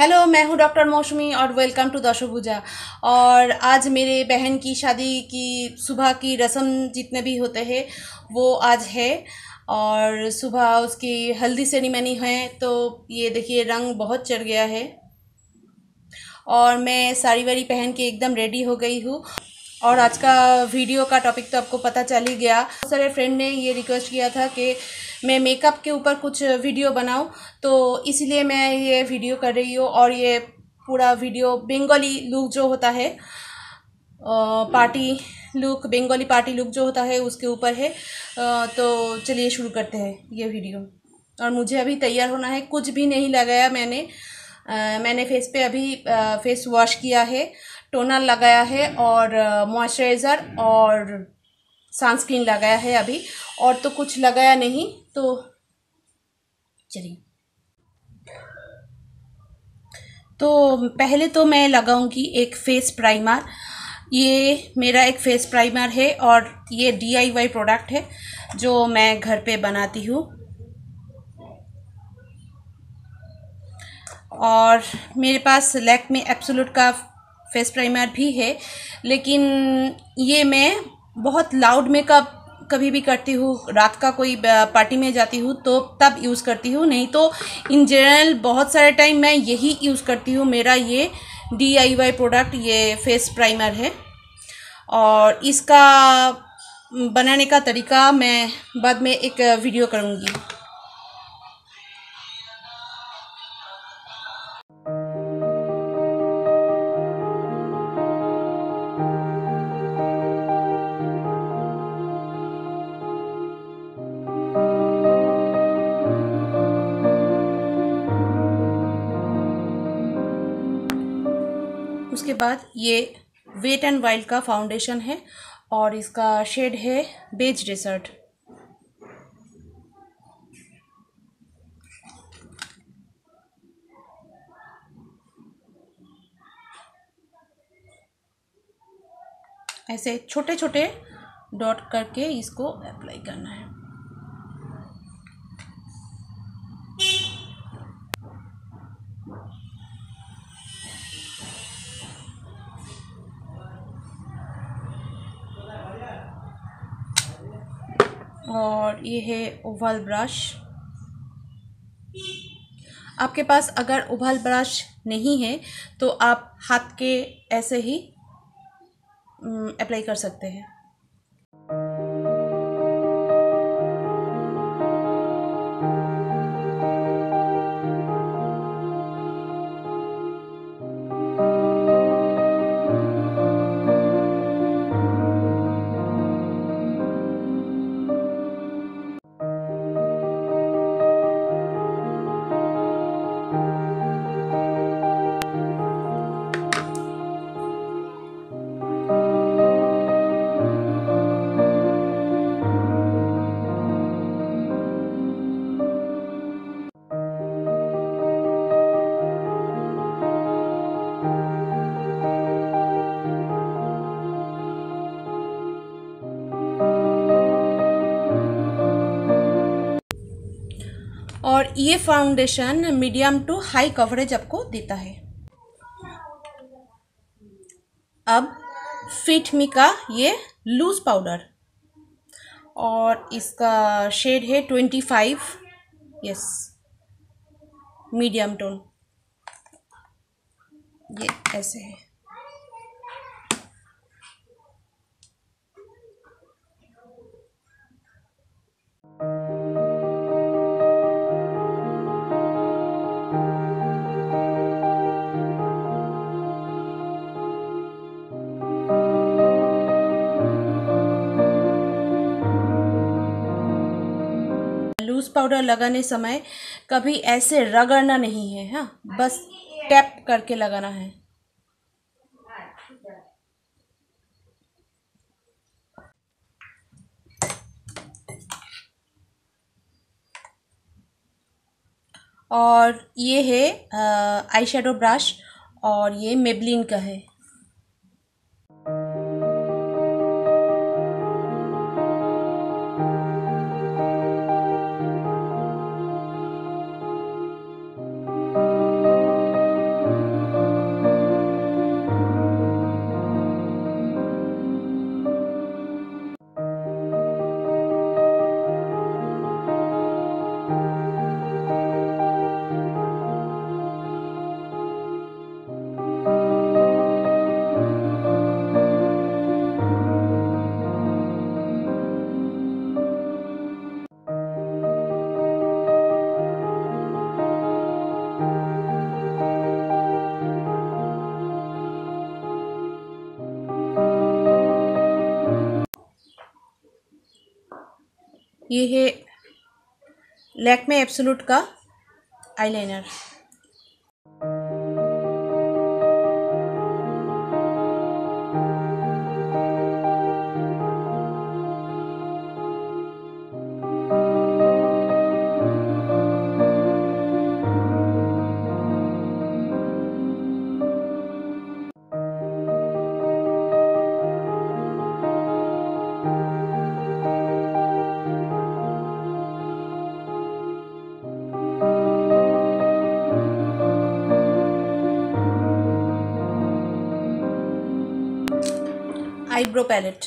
Hello, मैं हूँ doctor मौसमी और वेलकम टू दशभुजा। और आज मेरे बहन की शादी की सुबह की रस्म जितने भी होते हैं वो आज है। और सुबह उसकी हल्दी सेरेमनी है। तो ये देखिए रंग बहुत चढ़ गया है और मैं साड़ी वाड़ी पहन के एकदम रेडी हो गई हूँ। और आज का वीडियो का टॉपिक तो आपको पता चल ही गया। बहुत सारे फ्रेंड ने ये रिक्वेस्ट किया था कि मैं मेकअप के ऊपर कुछ वीडियो बनाऊं, तो इसलिए मैं ये वीडियो कर रही हूँ। और ये पूरा वीडियो बंगाली लुक जो होता है, party look, Bengali party look जो होता है उसके ऊपर है। तो चलिए शुरू करते हैं ये वीडियो। और मुझे अभी तैयार होना है, कुछ भी नहीं लगाया मैंने फेस पे अभी फेस वॉश किया है, टोनर लगाया है और मॉइस्चराइज़र और सनस्क्रीन लगाया है अभी, और तो कुछ लगाया नहीं। तो चलिए, तो पहले तो मैं लगाऊंगी एक फेस प्राइमर। ये मेरा एक फेस प्राइमर है और ये DIY प्रोडक्ट है जो मैं घर पे बनाती हूँ। और मेरे पास लैक्मे एब्सोल्यूट का फेस प्राइमर भी है, लेकिन ये मैं बहुत लाउड मेकअप कभी भी करती हूँ, रात का कोई पार्टी में जाती हूँ तो तब यूज़ करती हूँ, नहीं तो इन जनरल बहुत सारे टाइम मैं यही यूज़ करती हूँ। मेरा ये DIY प्रोडक्ट ये फेस प्राइमर है और इसका बनाने का तरीका मैं बाद में एक वीडियो करूँगी। उसके बाद ये वेट एंड वाइल्ड का फाउंडेशन है और इसका शेड है बेज डेजर्ट। ऐसे छोटे छोटे डॉट करके इसको अप्लाई करना है। और ये है ओवल ब्रश। आपके पास अगर ओवल ब्रश नहीं है तो आप हाथ के ऐसे ही अप्लाई कर सकते हैं। और ये foundation medium to high coverage आपको देता है। अब फिट मी का ये लूज पाउडर और इसका शेड है 25, यस, मीडियम टोन। ये ऐसे है। लूज पाउडर लगाने समय कभी ऐसे रगड़ना नहीं है, हाँ, बस टैप करके लगाना है। और ये है आई शेडो ब्रश और ये मेबलिन का है। ये है लैक्मे एब्सोल्यूट का आईलाइनर। Eyebrow palette.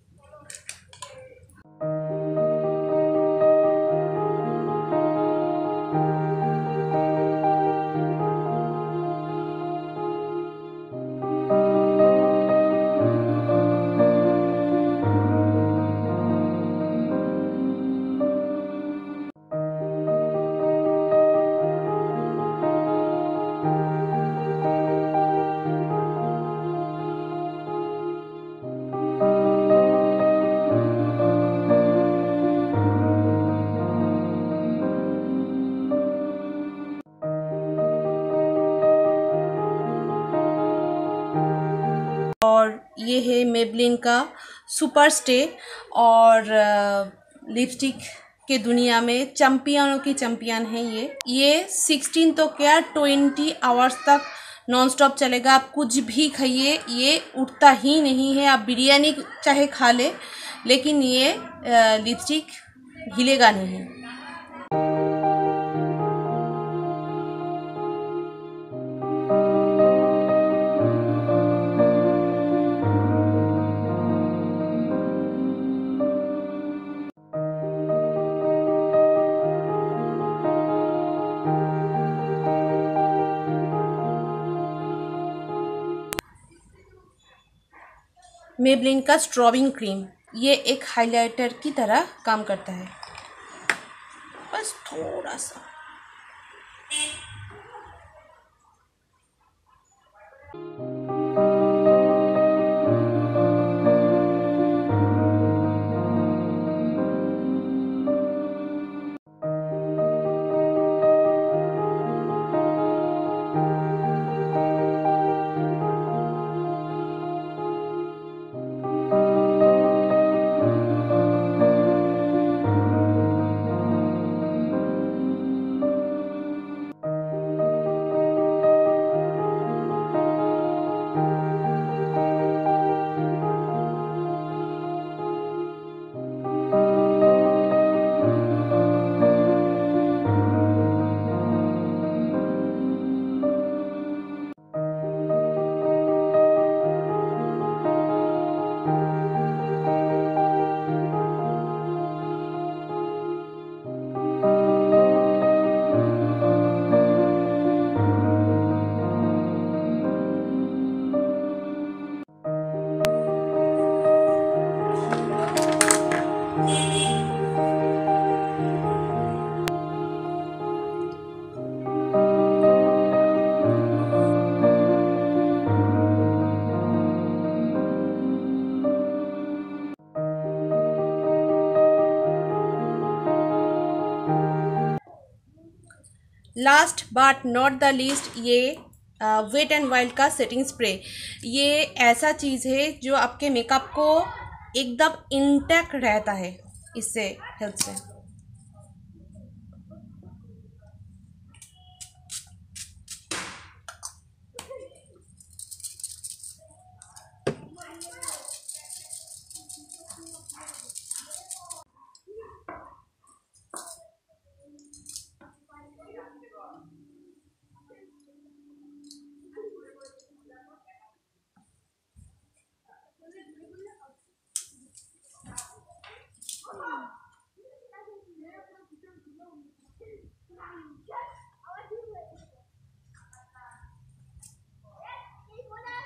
और ये है मेबलिन का सुपर स्टे। और लिपस्टिक के दुनिया में चैम्पियनों की चैम्पियन है ये 16 तो क्या 20 आवर्स तक नॉन स्टॉप चलेगा। आप कुछ भी खाइए, ये उठता ही नहीं है। आप बिरयानी चाहे खा ले, लेकिन ये लिपस्टिक हिलेगा नहीं। मेबलिन का स्ट्रॉबिंग क्रीम, ये एक हाइलाइटर की तरह काम करता है, बस थोड़ा सा। Last but not the least, ये वेट एंड वाइल्ड का सेटिंग स्प्रे। ये ऐसा चीज़ है जो आपके मेकअप को एकदम इंटैक्ट रहता है इससे, हेल्प से।